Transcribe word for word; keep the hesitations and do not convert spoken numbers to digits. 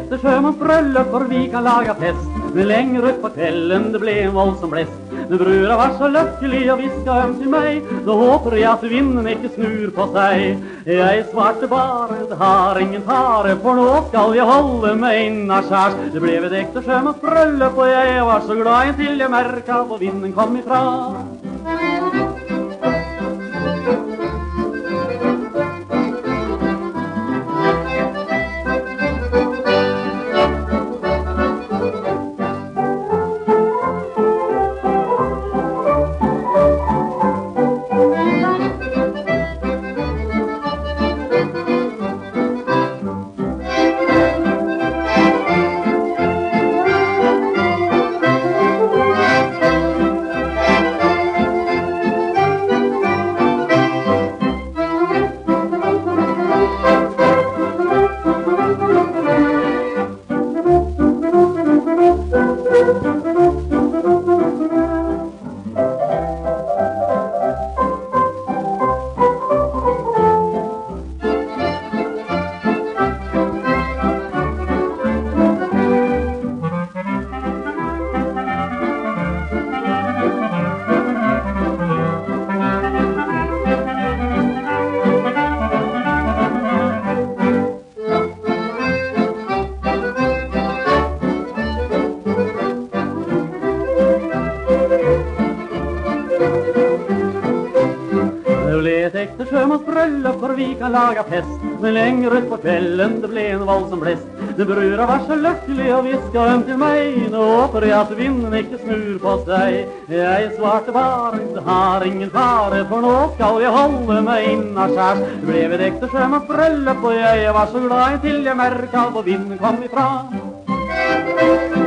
ekte sjømannsbryllup, for vi kan lage fest. Men lenger ut på kvelden, det ble en voldsom blest. Men brura var så lykkelig og hviska øm til meg, nå håper jeg at vinden ikke snur på seg. Jeg svarte bare, det har ingen fare, for nå skal jeg holde meg innaskjærs. Det ble et ekte sjømannsbryllup, og jeg var så glad inntil jeg merka hvor vinden kom ifra. Et ekte sjømannsbryllup, for vi kan lage fest. Men lenger ut på kvelden, det ble en voldsom blest. Den brura var så lykkelig og hviska øm til meg, nå håper jeg at vinden ikke snur på seg. Jeg svarte bare, det har ingen fare, for nå skal jeg holde meg innaskjærs. Det ble et ekte sjømannsbryllup, og jeg var så glad inntil jeg merka hvor vinden kom ifra.